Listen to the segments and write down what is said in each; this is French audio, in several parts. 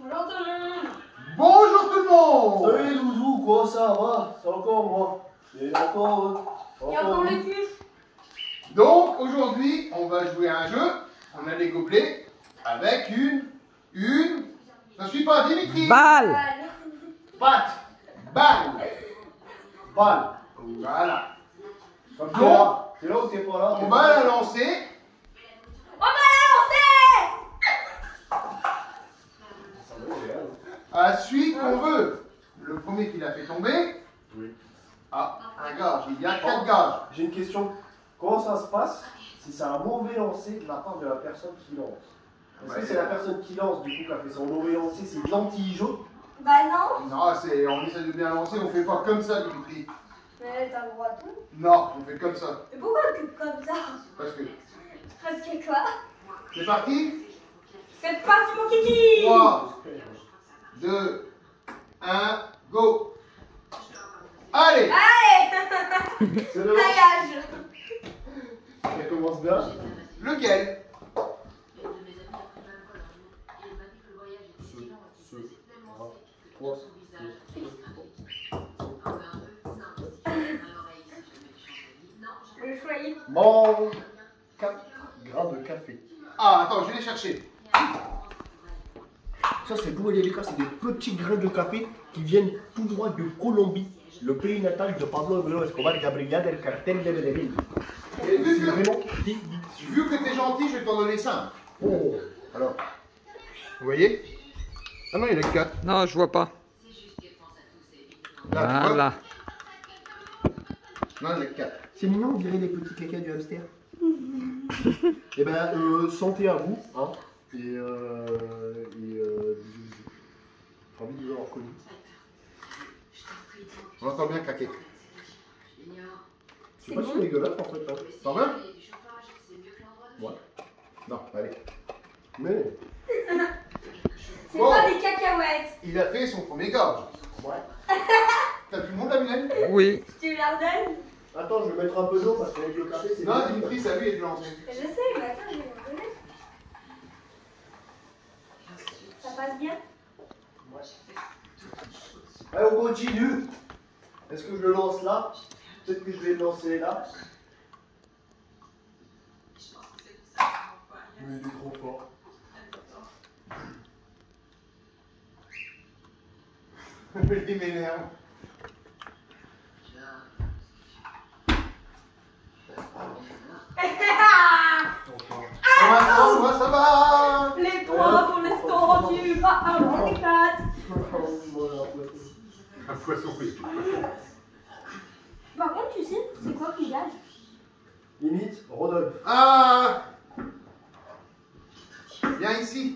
Bonjour tout le monde. Bonjour tout le monde. Salut les doudous, quoi ça va? C'est encore moi. Et encore le cul. Donc aujourd'hui, on va jouer à un jeu. On a des gobelets avec une. Ça suit pas, Dimitri. Balle. Patte. Balle. balle. Voilà. Comme Donc, c'est là où t'es pas là. on va la lancer. À celui qu'on veut. Le premier qui l'a fait tomber. Oui. Ah, un gage. Il y a 4 gages. J'ai une question. Comment ça se passe si c'est un mauvais lancer de la part de la personne qui lance? Est-ce que c'est la personne qui lance du coup qui a fait son mauvais lancer, c'est l'anti-jeu? Bah non. Non, on essaie de bien lancer. On fait pas comme ça, Dimitri. Mais t'as le droit de tout. Non, on fait comme ça. Mais pourquoi tu comme ça? Parce que. Parce que quoi? C'est parti. C'est parti mon kiki. 3, 2, 1, go. Allez. Allez. C'est le Maillage. Elle commence bien. Lequel? Le choix. Mange 4 grammes de café. Ah, attends, je vais les chercher. Ça c'est pour les cas, c'est des petits grains de café qui viennent tout droit de Colombie, le pays natal de Pablo Escobar Gabriel del Cartel de Medellín. Et vu C'est que, vraiment vu que t'es gentil, je vais t'en donner 5. Oh. Alors, vous voyez? Ah non, il y en a que 4. Non, je vois pas. Là, tu vois? Voilà. Non, il y en a que 4. C'est mignon, on dirait les petits caca du hamster. Eh ben, santé à vous, hein. Et ravi de vous avoir connu. On entend bien craquer. C'est pas si dégueulasse en fait. Hein. T'en veux? Ouais. Non, allez. Mais. C'est Bon. pas des cacahuètes. Il a fait son premier gage. Ouais. T'as tout le monde, la Mylène? Oui. Tu leur donnes? Attends, je vais mettre un peu d'eau parce qu'avec le café c'est. Non, Dimitri, c'est à lui de lancer. Je sais, mais attends, je vais leur donner. Ça passe bien? Allez, on continue. Est-ce que je le lance là? Peut-être que je vais le lancer là. Mais il est trop fort. Il m'énerve. Moi, ça va. Les trois pour l'instant, tu vas avoir les quatre. Un poisson rouge. Par contre, tu sais, c'est quoi qui gage? Limite, Rodolphe. Ah. Viens ici.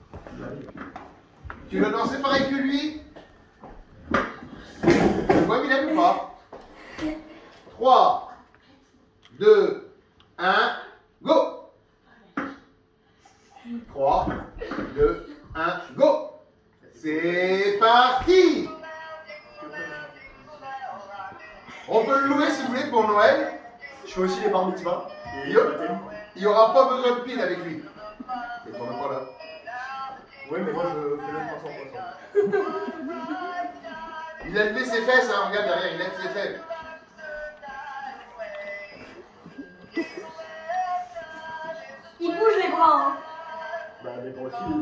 Tu vas lancer pareil que lui? Tu vois Mylène ou pas? 3, 2, 1, go. 3, 2, 1, go. C'est parti. On peut le louer si vous voulez pour Noël. Je fais aussi les bar mitzvahs. Et Il n'y aura pas besoin de pile avec lui. Et qu'on n'est pas là. oui, mais moi je fais le 300%. Il a levé ses fesses, hein, regarde derrière, il lève ses fesses. Il bouge les bras. Hein. Bah, mais moi aussi.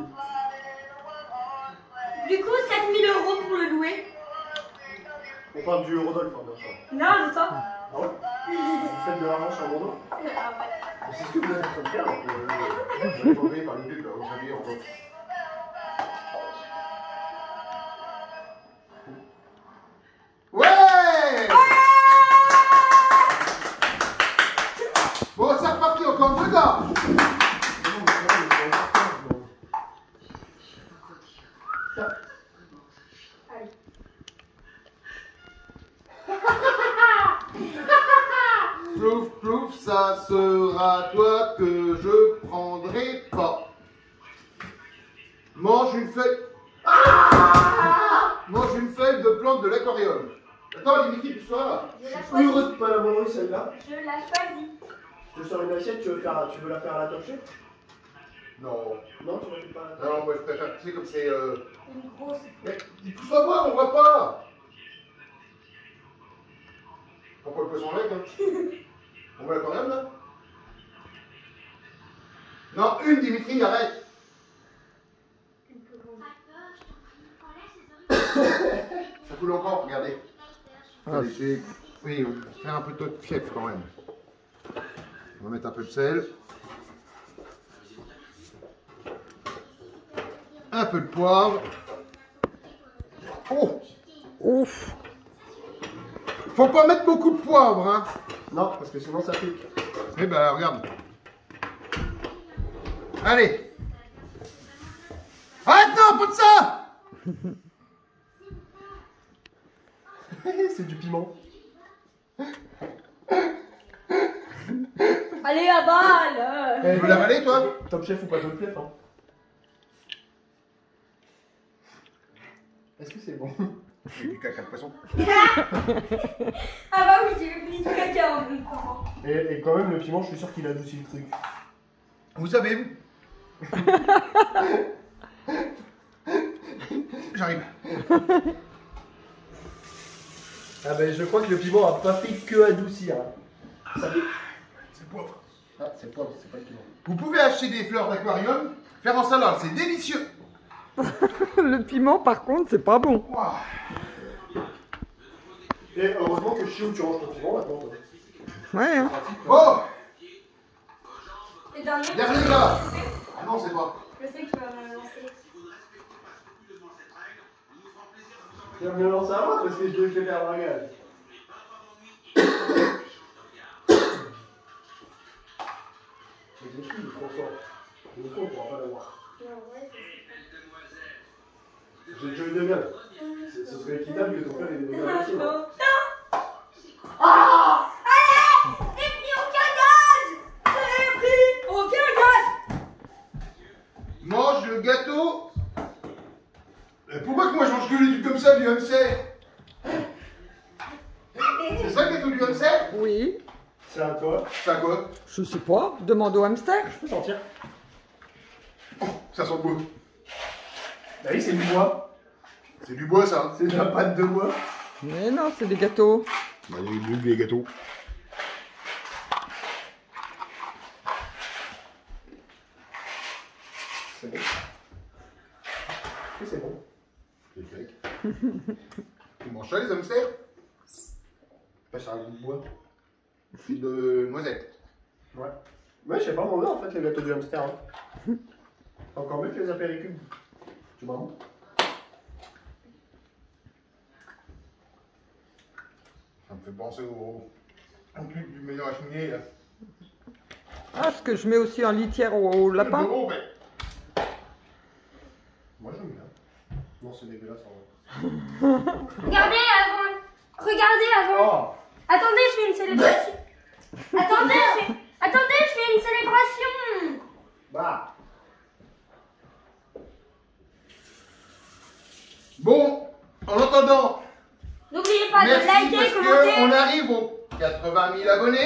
Du coup, 7000 € pour le louer. On parle du Rodolphe, hein, bien sûr. Non, de toi. Ah ouais? Vous faites de l'argent sur mon dos? Ah ouais. C'est ce que vous êtes en train de faire. Donc, Je vais tomber par le pub, là, vous savez, on va. Ouais! Bon, c'est reparti, encore 2 gars. Plouf, ça sera toi que je prendrai pas. Mange une feuille. Ah! Mange une feuille de plante de l'aquarium. Attends, Dimitri, tu sois là. Je la Plus choisis. heureux de pas l'avoir eu celle-là. Je la choisis. Je te sors une assiette, tu veux la faire à la top chef? Non. Non, tu ne pas. Non, moi je préfère, tu sais, comme c'est. Une grosse. Mais pousse-toi voir, on voit pas. Pourquoi le poisson lève, hein? On voit quand même là? Non, une Dimitri, arrête. Ça coule encore, regardez. Ah. Oui, on va faire un peu de fièvre quand même. On va mettre un peu de sel. Un peu de poivre. Oh! Ouf. Faut pas mettre beaucoup de poivre, hein. Non, parce que sinon ça pique. Eh ben, regarde. Allez. Arrête, non, pas de ça. C'est du piment. Allez, à balle. Tu veux l'avaler, toi? Top Chef ou pas Top Chef, hein. Est-ce que c'est bon? C'est du caca de poisson. Ah bah oui, j'ai mis du caca en même temps. Et quand même, le piment, je suis sûr qu'il adoucit le truc. Vous savez. J'arrive. Ah ben, je crois que le piment a pas fait que adoucir. Hein. Ça fait... C'est le poivre. Ah, c'est le poivre, c'est pas le piment. Vous pouvez acheter des fleurs d'aquarium, faire en salade, c'est délicieux. Le piment, par contre, c'est pas bon. Wow. Et heureusement que chez où tu ranges ton piment maintenant. Toi. Ouais, hein. Bon, Et dernier, dernier là. Ah non, c'est pas. je sais que tu vas me lancer. Tu vas me lancer à moi parce que je l'ai fait perdre un gage. Mais le cul, il est trop fort. Le con, on pourra pas l'avoir. J'ai déjà eu de gaz. Ce serait équitable que ton père ait des dégâts aussi. Non. Ah! Allez! J'ai pris aucun gaz! J'ai pris aucun gaz! Mange le gâteau. Pourquoi que moi je mange que les trucs comme ça du hamster? C'est ça le gâteau du hamster? Oui. C'est à toi. C'est à quoi? Je sais pas. Demande au hamster. Je peux sentir. Ça sent le bois. Bah oui, c'est du bois. C'est du bois ça. C'est de la pâte de bois. Mais non, c'est des gâteaux. Bah, il y a eu des gâteaux. C'est bon. Oui, c'est bon. C'est sec. Tu manges ça les hamsters? Bah, c'est un goût de bois. C'est de noisette. Ouais. Ouais, je sais pas manger en fait les gâteaux du hamster. Hein. Encore mieux que les apéricubes. Tu m'as bon? Ça me fait penser au truc du meilleur à cheminée là. Ah, ce que je mets aussi en litière au lapin. Le bureau, en fait. Moi j'aime bien. Non, c'est dégueulasse en Regardez avant. Regardez avant. Oh. Attendez, je fais une célébration. Attendez, je fais une célébration. Bah. Bon, en attendant, N'oubliez pas de merci liker, parce commenter. qu'on arrive aux 80 000 abonnés.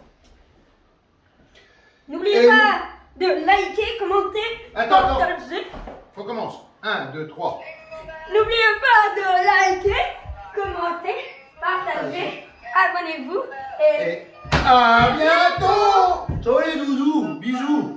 N'oubliez Et- pas de liker, commenter, Attends. partager. On commence. 1, 2, 3. N'oubliez pas de liker, commenter, partager, abonnez-vous et... Et à bientôt. Ciao les doudous. Bisous.